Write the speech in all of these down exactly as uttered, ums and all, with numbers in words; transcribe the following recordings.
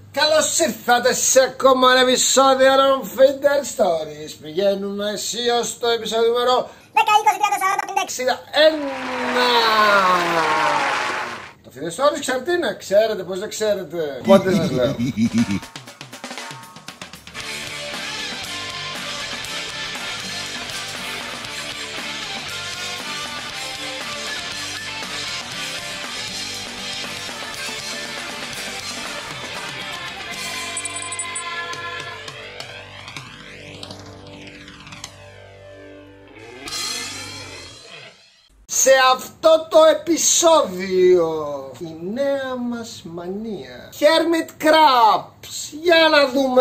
Καλώς ήρθατε σε ακόμα ένα επεισόδιο των Feeder Stories. Πηγαίνουμε αισίως στο επεισόδιο νούμερο δέκα, είκοσι, τριάντα, σαράντα, πενήντα, εξήντα ένα. Το Feeder Stories ξέρετε τι είναι? Ξέρετε, πως δεν ξέρετε? Πότε σας λέω. Σε αυτό το επεισόδιο η νέα μας μανία Hermit Crabs. Για να δούμε.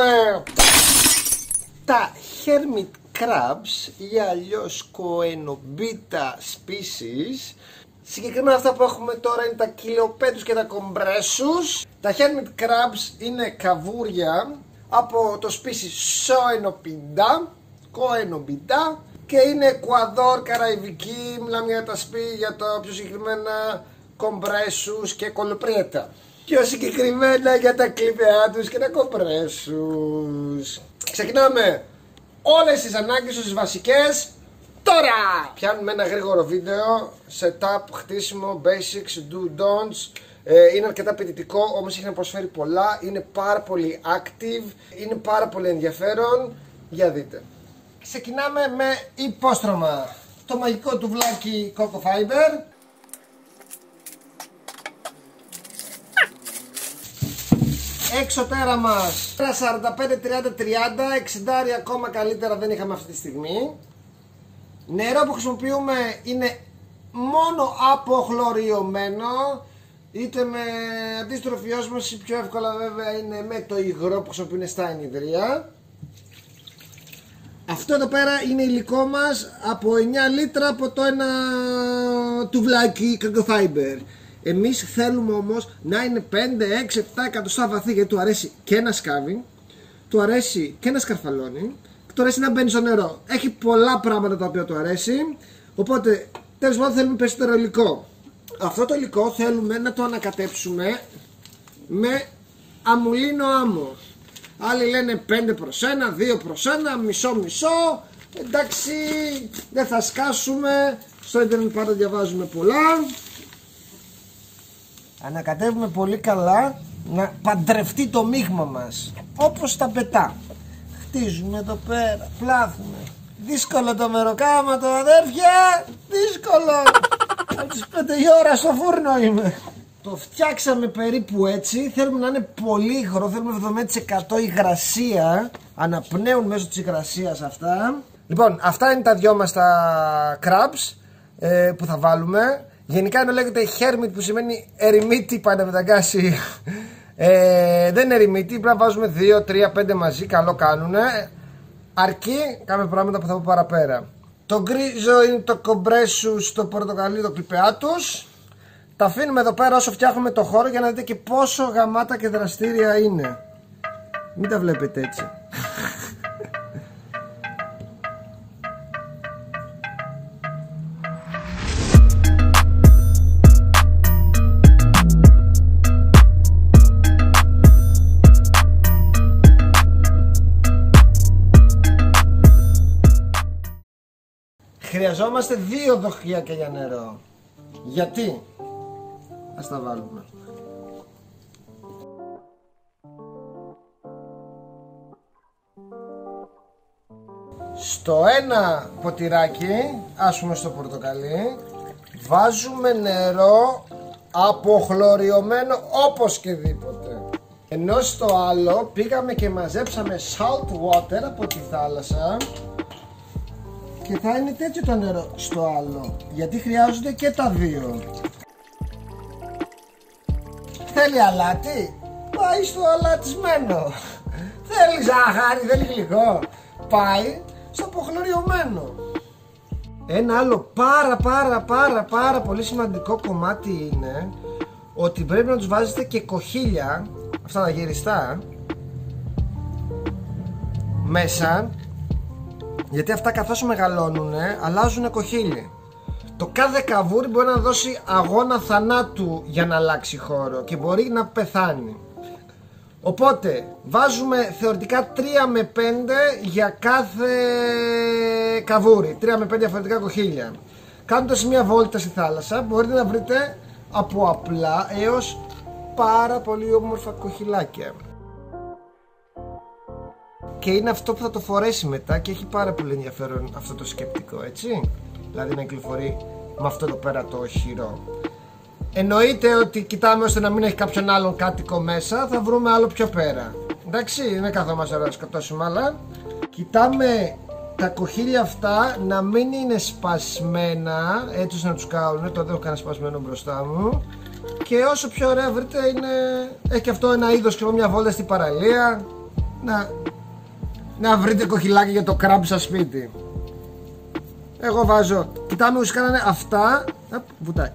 Τα Hermit Crabs ή αλλιώς Coenobita species, συγκεκριμένα αυτά που έχουμε τώρα είναι τα Kilopettus και τα Compressus. Τα Hermit Crabs είναι καβούρια από το species Coenobita, Coenobita, και είναι Εκουαδόρ, Καραϊβική. Μιλάμε για τα σπί, για το πιο συγκεκριμένα Compressus και Colloprieta. Πιο συγκεκριμένα για τα Clipeatus και τα Compressus. Ξεκινάμε όλες τις ανάγκες τις βασικές τώρα! Πιάνουμε ένα γρήγορο βίντεο, setup, χτίσιμο, basics, do, don'ts. ε, Είναι αρκετά απαιτητικό, όμως έχει να προσφέρει πολλά. Είναι πάρα πολύ active, είναι πάρα πολύ ενδιαφέρον. Για δείτε. Ξεκινάμε με υπόστρωμα. Το μαγικό του βλάκι Coco Fiber. Εξωτέρα μας σαράντα πέντε τριάντα τριάντα, εξήντα ακόμα καλύτερα δεν είχαμε αυτή τη στιγμή. Νερό που χρησιμοποιούμε είναι μόνο αποχλωριωμένο, είτε με αντίστροφη όσμωση, πιο εύκολα βέβαια είναι με το υγρό που χρησιμοποιούν στα ενιδρία. Αυτό εδώ πέρα είναι υλικό μας από εννιά λίτρα από το ένα τουβλάκι Coco Fiber. Εμείς θέλουμε όμως να είναι πέντε, έξι, επτά εκατοστά βαθύ, γιατί του αρέσει και να σκάβει, του αρέσει και να σκαρφαλώνει, του αρέσει να μπαίνει στο νερό. Έχει πολλά πράγματα τα οποία του αρέσει, οπότε τέλος πάντων θέλουμε περισσότερο υλικό. Αυτό το υλικό θέλουμε να το ανακατέψουμε με αμουλίνο άμμο. Άλλοι λένε πέντε προς ένα, δύο προς ένα, μισό μισό. Εντάξει, δεν θα σκάσουμε. Στο ίντερνετ πάντα διαβάζουμε πολλά. Ανακατεύουμε πολύ καλά, να παντρευτεί το μείγμα μας, όπως τα πετά. Χτίζουμε εδώ πέρα, πλάθουμε. Δύσκολο το μεροκάματο, αδέρφια. Δύσκολο. Από τις πέντε η ώρα στο φούρνο είμαι. Το φτιάξαμε περίπου έτσι. Θέλουμε να είναι πολύ υγρό. Θέλουμε εβδομήντα τοις εκατό υγρασία. Αναπνέουν μέσω της υγρασίας αυτά. Λοιπόν, αυτά είναι τα δυο μας τα crabs ε, που θα βάλουμε. Γενικά ενώ λέγεται hermit, που σημαίνει ερημίτη, πάντα μεταγκάσει. ε, Δεν είναι ερημίτη. Πρέπει να βάζουμε δύο, τρία, πέντε μαζί. Καλό κάνουνε. Αρκεί κάνουμε πράγματα που θα πω παραπέρα. Το γκρίζο είναι το Compressus, το πορτοκαλί, το Clipeatus. Τα αφήνουμε εδώ πέρα όσο φτιάχνουμε το χώρο για να δείτε και πόσο γαμάτα και δραστήρια είναι. Μην τα βλέπετε έτσι. Χρειαζόμαστε δύο δοχεία και για νερό. Γιατί? Ας τα βάλουμε. Στο ένα ποτηράκι, ας πούμε στο πορτοκαλί, βάζουμε νερό αποχλωριωμένο οπωσδήποτε. Ενώ στο άλλο πήγαμε και μαζέψαμε salt water από τη θάλασσα και θα είναι τέτοιο το νερό στο άλλο, γιατί χρειάζονται και τα δύο. Θέλει αλάτι? Πάει στο αλατισμένο. Θέλει ζάχαρη? Θέλει γλυκό? Πάει στο αποχλωριωμένο. Ένα άλλο πάρα πάρα πάρα πάρα πολύ σημαντικό κομμάτι είναι ότι πρέπει να τους βάζετε και κοχύλια, αυτά τα γυριστά, μέσα, γιατί αυτά καθώς μεγαλώνουν αλλάζουν κοχύλι. Το κάθε καβούρι μπορεί να δώσει αγώνα θανάτου για να αλλάξει χώρο και μπορεί να πεθάνει. Οπότε βάζουμε θεωρητικά τρία με πέντε για κάθε καβούρι, τρία με πέντε διαφορετικά κοχύλια. Κάνοντας μια βόλτα στη θάλασσα μπορείτε να βρείτε από απλά έως πάρα πολύ όμορφα κοχυλάκια. Και είναι αυτό που θα το φορέσει μετά και έχει πάρα πολύ ενδιαφέρον αυτό το σκεπτικό, έτσι. Δηλαδή να κυκλοφορεί με αυτό εδώ πέρα το οχυρό. Εννοείται ότι κοιτάμε ώστε να μην έχει κάποιον άλλον κάτοικο μέσα, θα βρούμε άλλο πιο πέρα. Εντάξει, δεν καθόμαστε τώρα να σκοτώσουμε άλλα. Κοιτάμε τα κοχύλια αυτά να μην είναι σπασμένα, έτσι ώστε να τους κάνουν. Το δεν έχω κανένα σπασμένο μπροστά μου. Και όσο πιο ωραία βρείτε, είναι... έχει και αυτό ένα είδος και μια βόλτα στην παραλία. Να, να βρείτε κοχυλάκι για το κράμπ σας σπίτι. Εγώ βάζω, κοιτάμε όσοι κάνανε αυτά. Απ, βουτάει.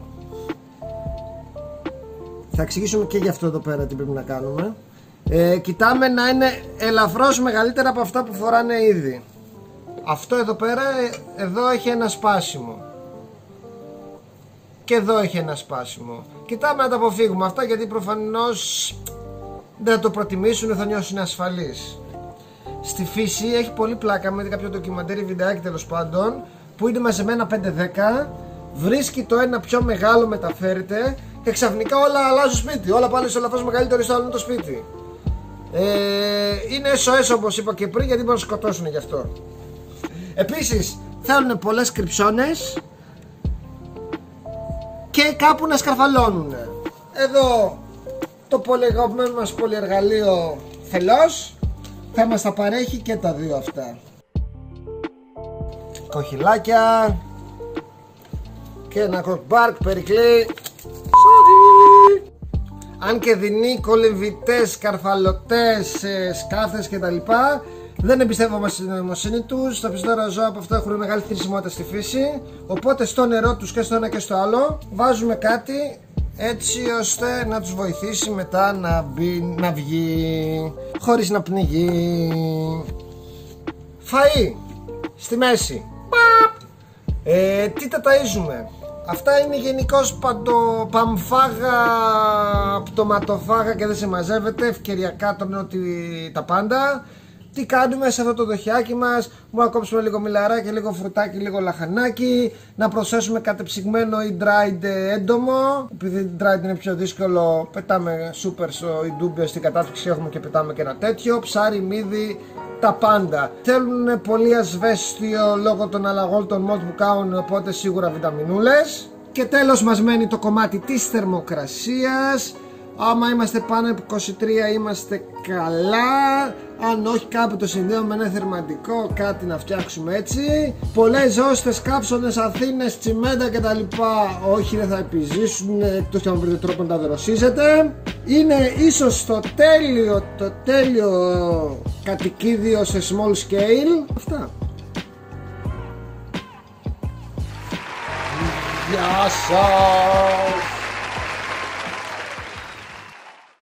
Θα εξηγήσουμε και για αυτό εδώ πέρα τι πρέπει να κάνουμε. ε, Κοιτάμε να είναι ελαφρώς μεγαλύτερα από αυτά που φοράνε ήδη. Αυτό εδώ πέρα, εδώ έχει ένα σπάσιμο. Και εδώ έχει ένα σπάσιμο. Κοιτάμε να τα αποφύγουμε αυτά, γιατί προφανώς δεν θα το προτιμήσουν, θα νιώσουν ασφαλείς. Στη φύση έχει πολύ πλάκα με κάποιο ντοκιμαντέρι, βιντεάκι τέλος πάντων, που είναι μαζεμένα πέντε δέκα. Βρίσκει το ένα πιο μεγάλο, μεταφέρεται και ξαφνικά όλα αλλάζουν σπίτι. Όλα πάνε σε ελαφρώς μεγαλύτερο στο άλλο το σπίτι. ε, Είναι ες ο ες όπως είπα και πριν, γιατί μπορούν να σκοτώσουν γι' αυτό. Επίσης θέλουν πολλές κρυψώνες και κάπου να σκαρφαλώνουν. Εδώ το πολύ αγαπημένο μας πολυεργαλείο Θελός θα μας τα παρέχει και τα δύο αυτά. Κοχυλάκια και ένα κοκμπάρκ περικλεί. Sorry. Αν και δεινοί, κολυμβητές, σκαρφαλωτές, σκάφες κτλ, δεν εμπιστεύομαι στην νοημοσύνη τους. Τα περισσότερα ζώα από αυτά έχουν μεγάλη θνησιμότητα στη φύση. Οπότε στο νερό τους και στο ένα και στο άλλο βάζουμε κάτι, έτσι ώστε να τους βοηθήσει μετά να, μπει, να βγει χωρίς να πνιγεί. Φαΐ στη μέση. Ε, τι τα ταΐζουμε? Αυτά είναι γενικώς παντο, παμφάγα, πτωματοφάγα και δεν σε μαζεύεται. Ευκαιριακά τρώνε ότι τα πάντα. Τι κάνουμε σε αυτό το δοχιάκι μας? Μπορούμε να κόψουμε λίγο μιλαράκι, λίγο φρουτάκι, λίγο λαχανάκι. Να προσθέσουμε κατεψυγμένο ή dried έντομο. Επειδή dried είναι πιο δύσκολο, πετάμε super στο ιντούμπιο, στην κατάφυξη έχουμε και πετάμε και ένα τέτοιο. Ψάρι, μύδι, τα πάντα. Θέλουν πολύ ασβέστιο λόγω των αλλαγών των μολ που κάνουν, οπότε σίγουρα βιταμινούλες. Και τέλος μας μένει το κομμάτι της θερμοκρασίας. Άμα είμαστε πάνω από είκοσι τρία είμαστε καλά. Αν όχι, κάπου το συνδέουμε με ένα θερματικό, κάτι να φτιάξουμε έτσι. Πολλές ζώστες, κάψονες, Αθήνες, τσιμέντα κτλ. Όχι, δεν θα επιζήσουν, εκτός και αν βρείτε τρόπο να τα δροσίζετε. Είναι ίσως το τέλειο, το τέλειο κατοικίδιο σε small scale. Αυτά. Γεια σας.